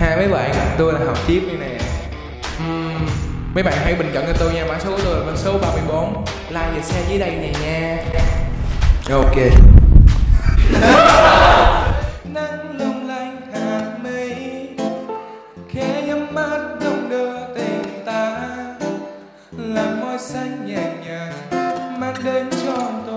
Hai mấy bạn, tôi là Học Chiếp đây nè. Mấy bạn hãy bình chọn cho tôi nha, mã số của tôi là mã số 34. Like và share dưới đây nè nha. Ok. Nắng long lanh hạt mây, khẽ nhắm mắt đông đưa tình ta, làn môi xanh nhẹ nhàng mang đến cho tôi